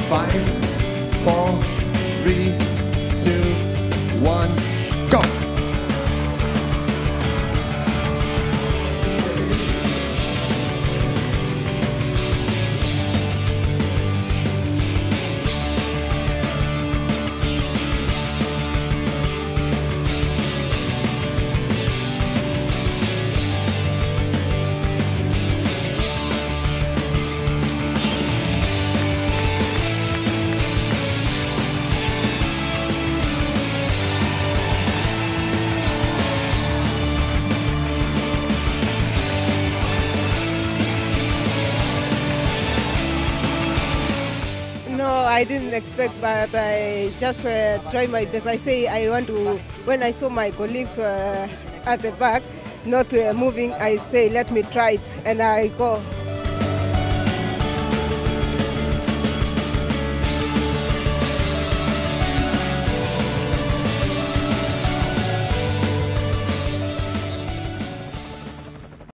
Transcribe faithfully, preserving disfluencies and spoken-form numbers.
Five, four, three, two, one, go! No, I didn't expect, but I just uh, try my best. I say I want to, when I saw my colleagues uh, at the back not uh, moving, I say let me try it, and I go.